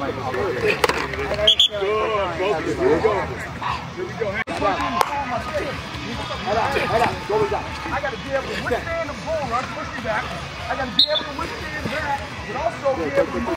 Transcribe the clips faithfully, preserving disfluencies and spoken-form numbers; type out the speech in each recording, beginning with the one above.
I got to be able to withstand the bull rush, push you back. I got to be able to withstand that, but also be able to move.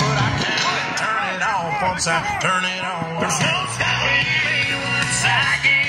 Turn it on. There's no telling me once I get